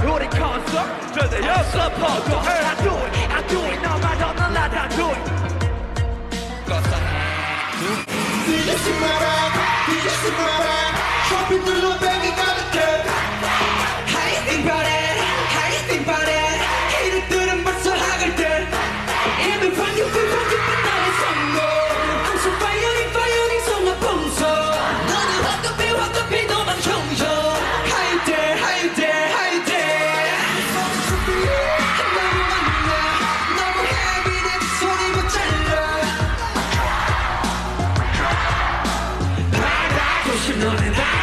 우리 콘서트 저대였어 포도 I do it 너만 없는 나다 do it BTS 마라 BTS 마라 쇼핑 눌러 백이 가득해 How you think about it? How you think about it? 이들은 벌써 학을 때 이미 반격된 나의 성공 I'm so firing 성악 봉송 너는 화급해 너만 형성 How you dare how you dare how you dare 너무 많나 너무 heavy 내 손이 못 잘라 바라고 싶 너네